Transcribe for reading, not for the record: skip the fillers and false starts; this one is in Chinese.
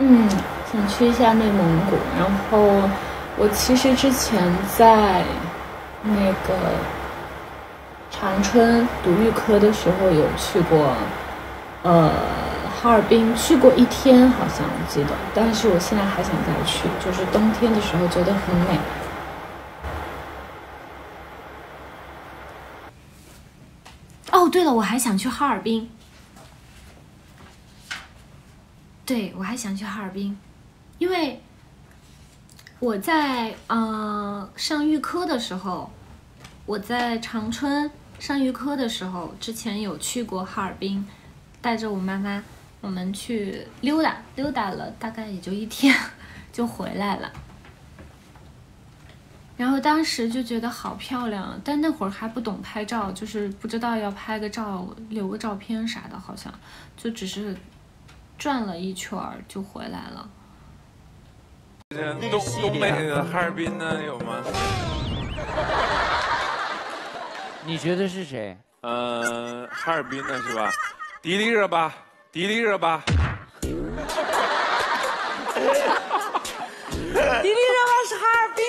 想去一下内蒙古。然后我其实之前在那个长春读预科的时候有去过，哈尔滨去过1天，好像我记得。但是我现在还想再去，就是冬天的时候觉得很美。 哦，对了，我还想去哈尔滨。对，我还想去哈尔滨，因为我在上预科的时候，我在长春上预科的时候，之前有去过哈尔滨，带着我妈妈，我们去溜达了，大概也就1天就回来了。然后当时就觉得好漂亮，但那会儿还不懂拍照，就是不知道要拍个照、留个照片啥的，好像就只是转了一圈就回来了。 东北的哈尔滨呢有吗？ 你觉得是谁？ 哈尔滨的是吧？迪丽热巴，迪丽热巴。 迪丽热巴是哈尔滨